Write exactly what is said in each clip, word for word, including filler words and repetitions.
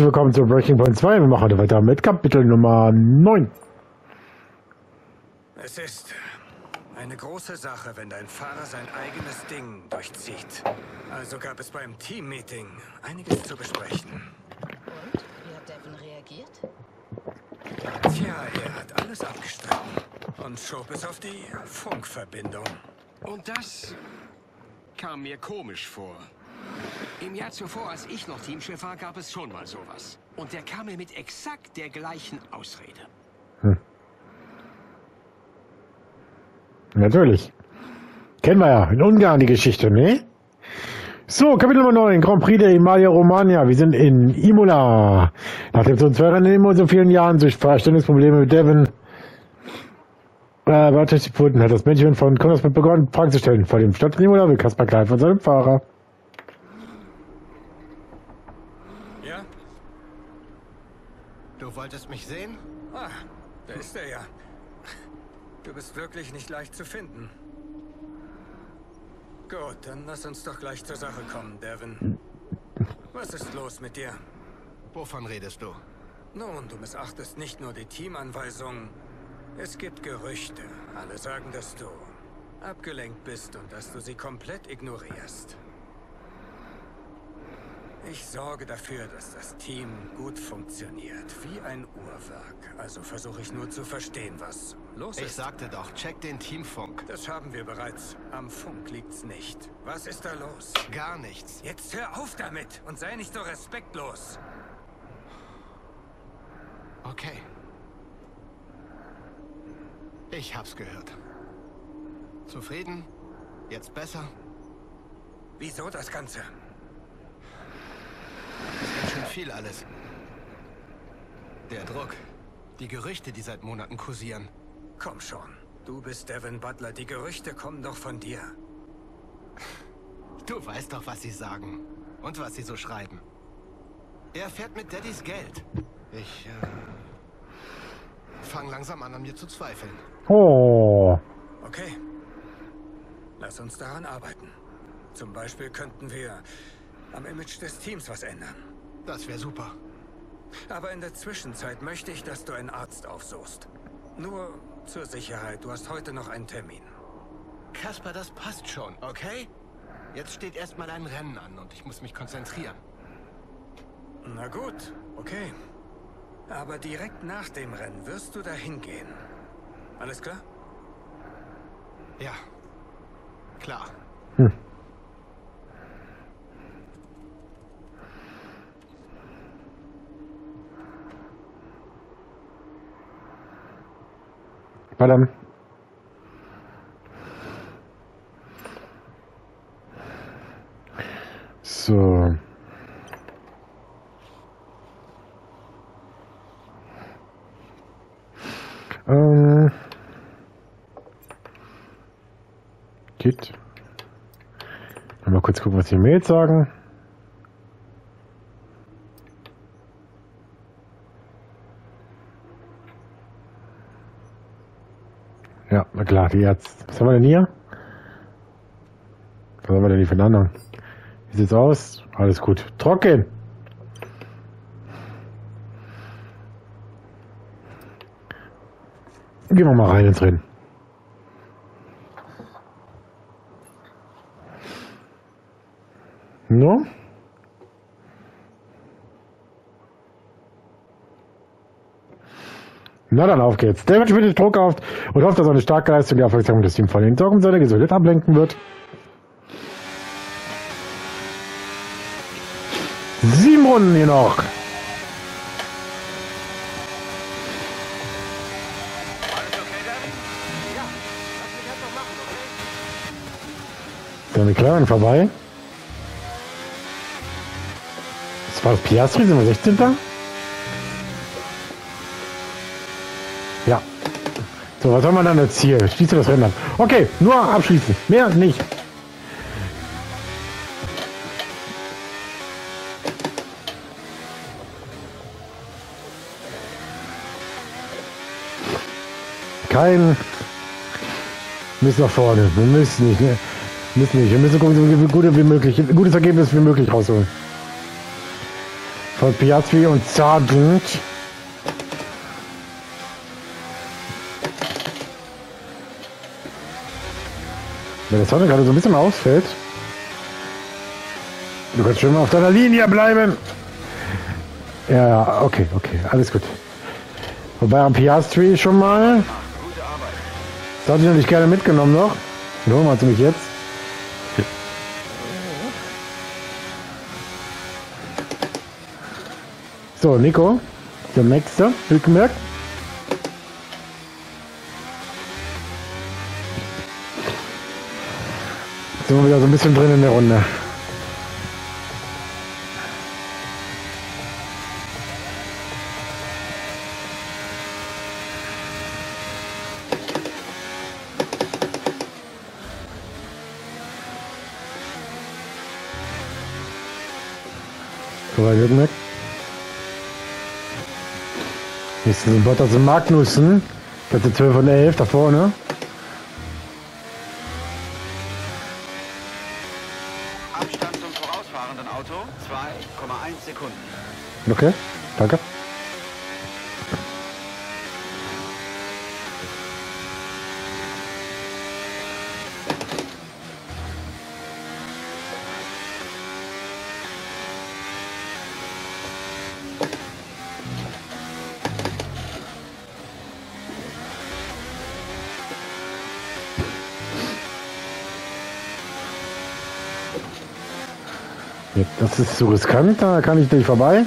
willkommen zu Breaking Point zwei. Wir machen heute weiter mit Kapitel Nummer neun. Es ist eine große Sache, wenn dein Fahrer sein eigenes Ding durchzieht. Also gab es beim Team-Meeting einiges zu besprechen. Und? Wie hat Devin reagiert? Tja, er hat alles abgestritten und schob es auf die Funkverbindung. Und das kam mir komisch vor. Im Jahr zuvor, als ich noch Teamchef war, gab es schon mal sowas. Und der kam mir mit exakt der gleichen Ausrede. Hm. Natürlich. Kennen wir ja. In Ungarn die Geschichte, ne? So, Kapitel Nummer neun. Grand Prix der Emilia Romagna. Wir sind in Imola. Nach dem Zone zwei Rennen in so vielen Jahren durch Verständnisprobleme mit Devin äh, warte die Pfoten hat das Management von Connors mit begonnen, Fragen zu stellen. Vor dem Stadt Imola will Kaspar Klein von seinem Fahrer. Ja? Du wolltest mich sehen? Ah, da ist er ja. Du bist wirklich nicht leicht zu finden. Gut, dann lass uns doch gleich zur Sache kommen, Devin. Was ist los mit dir? Wovon redest du? Nun, du missachtest nicht nur die Teamanweisungen. Es gibt Gerüchte. Alle sagen, dass du abgelenkt bist und dass du sie komplett ignorierst. Ich sorge dafür, dass das Team gut funktioniert. Wie ein Uhrwerk. Also versuche ich nur zu verstehen, was los ist. Ich sagte doch, check den Teamfunk. Das haben wir bereits. Am Funk liegt's nicht. Was ist da los? Gar nichts. Jetzt hör auf damit und sei nicht so respektlos. Okay. Ich hab's gehört. Zufrieden? Jetzt besser? Wieso das Ganze? Ganz schön viel alles. Der Druck. Die Gerüchte, die seit Monaten kursieren. Komm schon. Du bist Devin Butler. Die Gerüchte kommen doch von dir. Du weißt doch, was sie sagen. Und was sie so schreiben. Er fährt mit Daddys Geld. Ich, äh... fang langsam an, an mir zu zweifeln. Oh. Okay. Lass uns daran arbeiten. Zum Beispiel könnten wir am Image des Teams was ändern. Das wäre super. Aber in der Zwischenzeit möchte ich, dass du einen Arzt aufsuchst. Nur zur Sicherheit, du hast heute noch einen Termin. Kaspar, das passt schon, okay? Jetzt steht erstmal ein Rennen an und ich muss mich konzentrieren. Na gut, okay. Aber direkt nach dem Rennen wirst du dahin gehen. Alles klar? Ja, klar. Hm. Verdammt. So. Ähm. Geht. Mal kurz gucken, was die Mails sagen. Ja, na klar, die jetzt. Was haben wir denn hier? Was haben wir denn hier für einen anderen? Wie sieht's aus? Alles gut. Trocken! Gehen wir mal rein ins Rennen. No? Na dann, auf geht's. David spielt den Druck auf und hofft, dass eine starke Leistung die Aufmerksamkeit des Teams von den Sorgen seiner Gesundheit ablenken wird. Sieben Runden hier noch. Der McLaren vorbei. Das war das Piastri, sind wir sechzehnter Ja. So, was haben wir dann jetzt hier? Schließe das Rennen ab. Okay, nur abschließen. Mehr nicht. Kein... Müssen nach vorne. Wir müssen nicht. Ne? Müssen nicht. Wir müssen gucken, so gute wie möglich, ein gutes Ergebnis wie möglich rausholen. von Piastri und Sargent. Wenn das Sonne gerade so ein bisschen ausfällt. Du kannst schon mal auf deiner Linie bleiben. Ja, okay, okay, alles gut. Wobei am Piastri schon mal. Das hatte ich natürlich gerne mitgenommen noch. Nur mal zu mich jetzt. So, Nico, der nächste, Hülkenberg. Sind wir wieder so ein bisschen drin in der Runde. So, bei Hülkenberg. Nächstes sind Bottas und Magnussen. Plätze zwölf und elf da vorne. Abstand zum vorausfahrenden Auto zwei Komma eins Sekunden. Okay, danke. Das ist zu riskant, da kann ich nicht vorbei.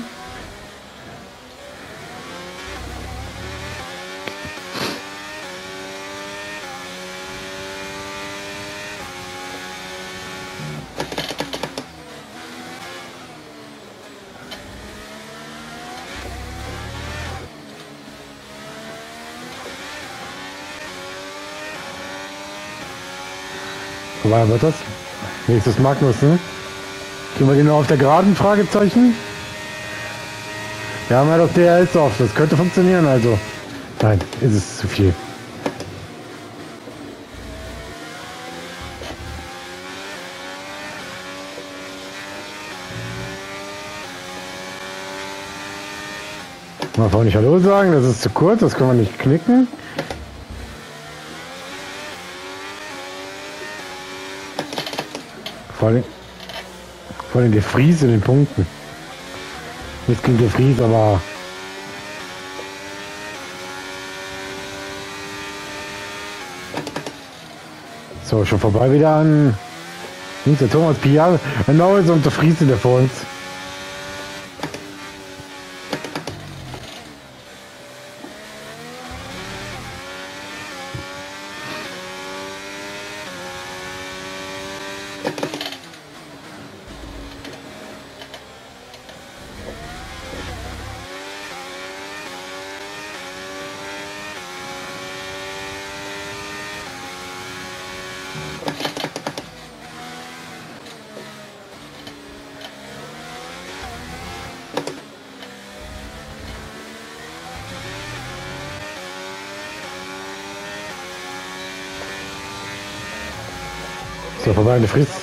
Vorbei wird das. Nächstes Magnussen. Gehen wir genau auf der geraden Fragezeichen. Wir haben ja doch D R S off. Das könnte funktionieren, also. Nein, ist es zu viel. Mal vorhin nicht Hallo sagen, das ist zu kurz, das können wir nicht knicken. Vor allem, vor allem der Fries in den Punkten. Jetzt ging der Fries, aber so, schon vorbei wieder an links der Thomas Pial, genau ist und der Fries in der vor uns. So, vorbei an der Fries.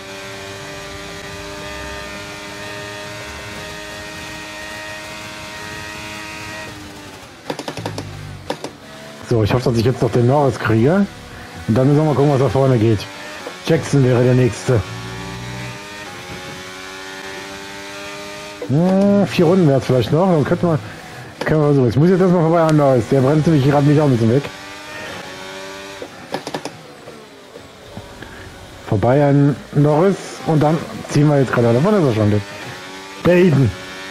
So, ich hoffe, dass ich jetzt noch den Norris kriege. Und dann müssen wir mal gucken, was da vorne geht. Jackson wäre der nächste. Ja, vier Runden wäre es vielleicht noch. Dann könnte man. Können wir so. Ich muss jetzt erstmal vorbei an Norris. Der brennt nämlich gerade mich auch ein bisschen weg. Vorbei an Norris und dann ziehen wir jetzt gerade davon, ist er schon. Baden.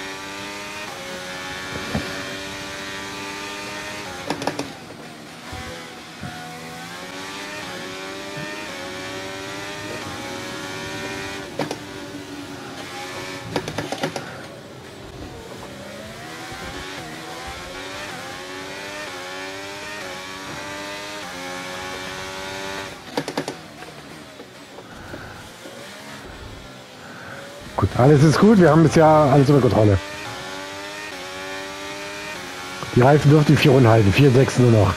Gut, alles ist gut, wir haben bisher alles unter Kontrolle. Die Reifen dürften vier Runden halten, vier, sechs nur noch.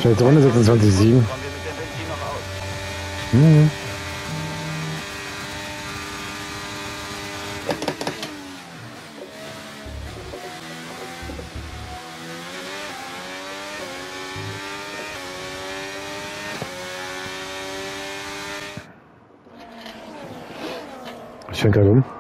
Schnellste Runde sechsundzwanzig Komma sieben. Kommen wir mit dem Benzin noch aus? Mhm. Ich schwenke gerade um.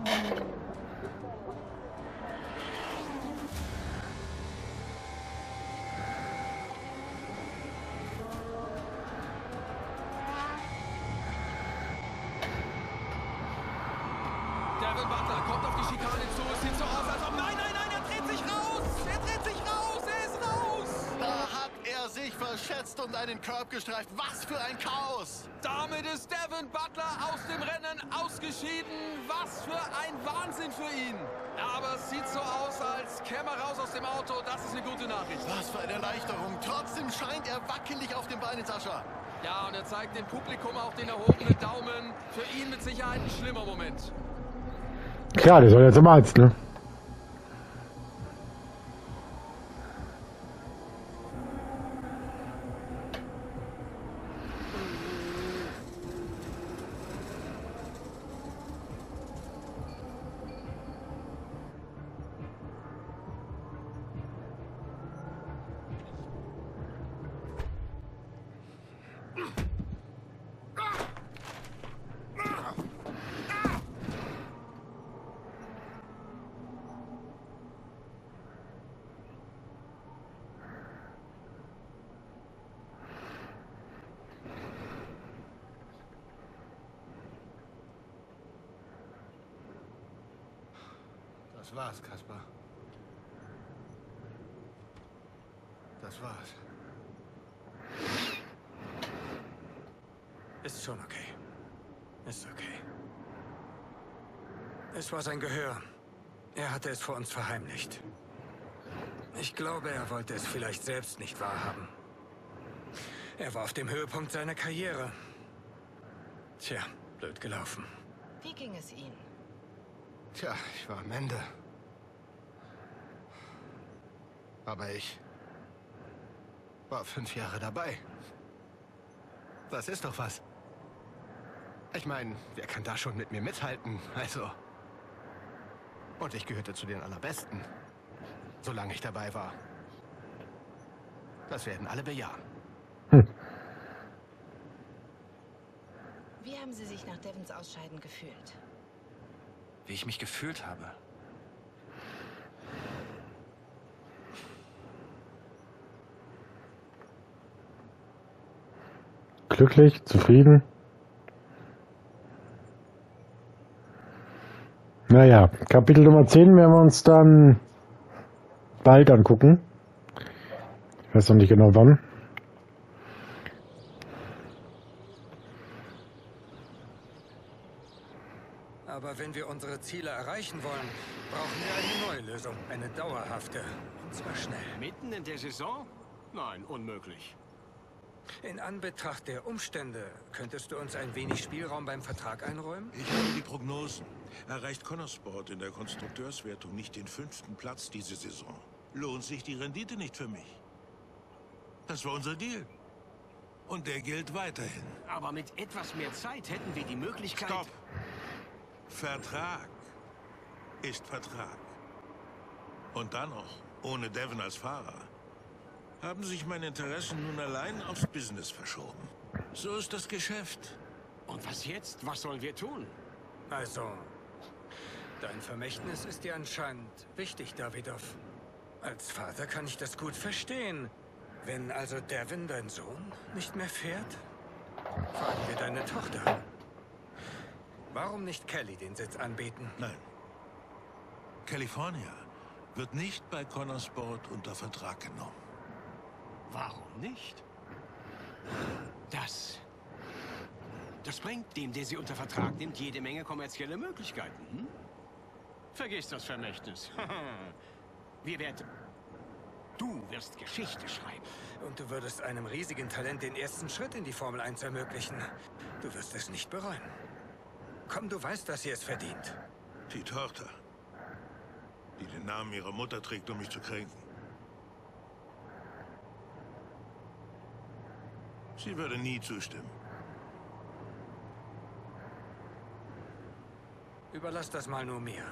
Devin Butler kommt auf die Schikane zu. Es sieht so aus, als ob... Nein, nein, nein, er dreht sich raus! Er dreht sich raus! Er ist raus! Da hat er sich verschätzt und einen Curb gestreift. Was für ein Chaos! Damit ist Devin Butler aus dem Rennen ausgeschieden. Was für ein Wahnsinn für ihn. Aber es sieht so aus, als käme er raus aus dem Auto. Das ist eine gute Nachricht. Was für eine Erleichterung. Trotzdem scheint er wackelig auf den Beinen, Sascha. Ja, und er zeigt dem Publikum auch den erhobenen Daumen. Für ihn mit Sicherheit ein schlimmer Moment. Klar, der soll ja zum Arzt, ne? Das war's, Kaspar. Das war's. Ist schon okay. Ist okay. Es war sein Gehör. Er hatte es vor uns verheimlicht. Ich glaube, er wollte es vielleicht selbst nicht wahrhaben. Er war auf dem Höhepunkt seiner Karriere. Tja, blöd gelaufen. Wie ging es Ihnen? Tja, ich war am Ende. Aber ich war fünf Jahre dabei. Das ist doch was. Ich meine, wer kann da schon mit mir mithalten? Also. Und ich gehörte zu den Allerbesten. Solange ich dabei war. Das werden alle bejahen. Hm. Wie haben Sie sich nach Devins Ausscheiden gefühlt? Wie ich mich gefühlt habe. Glücklich, zufrieden. Naja, Kapitel Nummer zehn werden wir uns dann bald angucken. Ich weiß noch nicht genau wann. Aber wenn wir unsere Ziele erreichen wollen, brauchen wir eine neue Lösung. Eine dauerhafte. Und zwar schnell. Mitten in der Saison? Nein, unmöglich. In Anbetracht der Umstände, könntest du uns ein wenig Spielraum beim Vertrag einräumen? Ich habe die Prognosen. Erreicht Connorsport in der Konstrukteurswertung nicht den fünften Platz diese Saison, lohnt sich die Rendite nicht für mich. Das war unser Deal. Und der gilt weiterhin. Aber mit etwas mehr Zeit hätten wir die Möglichkeit... Stopp! Vertrag ist Vertrag. Und dann noch, ohne Devin als Fahrer, haben sich meine Interessen nun allein aufs Business verschoben. So ist das Geschäft. Und was jetzt? Was sollen wir tun? Also, dein Vermächtnis ist dir anscheinend wichtig, Davidoff. Als Vater kann ich das gut verstehen. Wenn also Devin, dein Sohn, nicht mehr fährt, fragen wir deine Tochter. Warum nicht Kelly den Sitz anbieten? Nein. California wird nicht bei Connorsport unter Vertrag genommen. Warum nicht? Das... Das bringt dem, der sie unter Vertrag nimmt, jede Menge kommerzielle Möglichkeiten. Hm? Vergiss das Vermächtnis. Wir werden... Du wirst Geschichte schreiben. Und du würdest einem riesigen Talent den ersten Schritt in die Formel eins ermöglichen. Du wirst es nicht bereuen. Komm, du weißt, dass sie es verdient. Die Tochter, die den Namen ihrer Mutter trägt, um mich zu kränken. Sie würde nie zustimmen. Überlass das mal nur mir.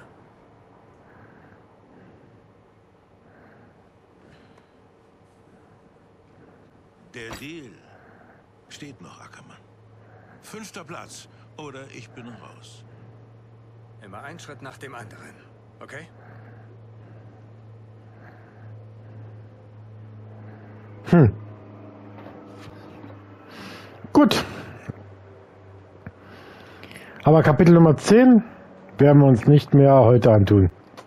Der Deal steht noch, Ackermann. Fünfter Platz oder ich bin raus. Immer ein Schritt nach dem anderen, okay? Hm. Gut. Aber Kapitel Nummer zehn werden wir uns nicht mehr heute antun.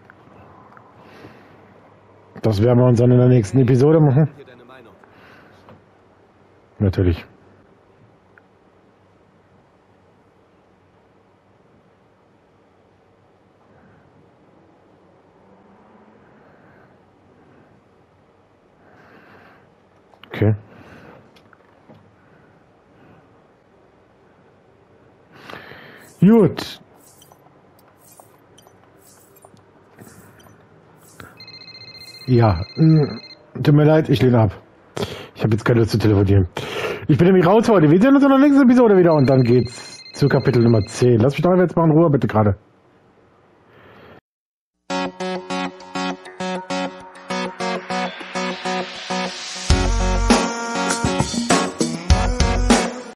Das werden wir uns dann in der nächsten Episode machen. Natürlich. Okay. Gut. Ja, mh, tut mir leid, ich lehne ab. Ich habe jetzt keine Lust zu telefonieren. Ich bin nämlich raus heute. Wir sehen uns in der nächsten Episode wieder und dann geht's zu Kapitel Nummer zehn. Lass mich doch jetzt mal in Ruhe, bitte gerade.